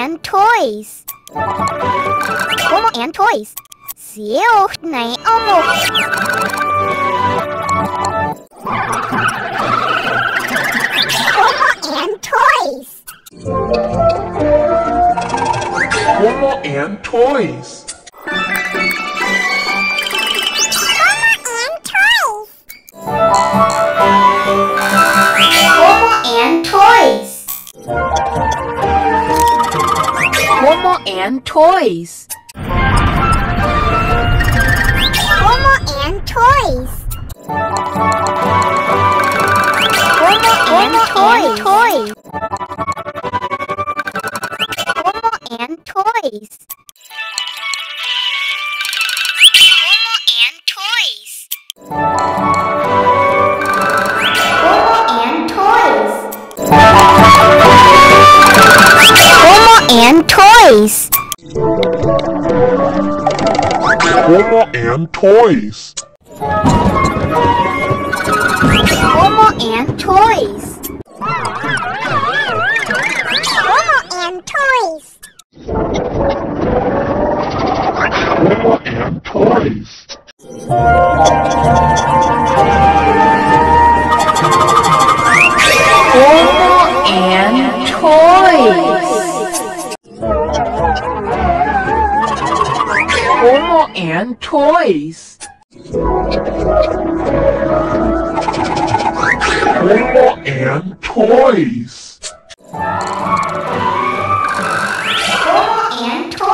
and toys. Homo and toys. Siêu này ông một. Homo and toys. Homo and toys. Homo and toys. Homo and toys. Homo and toys. Homo and toys. Homo and toys. Homo and toys. Homo and toys. Homo and toys. Homo and toys. Homo and toys. Homo and toys. Homo and toys. Homo and toys. Homo and toys. Homo and toys. Homo and toys.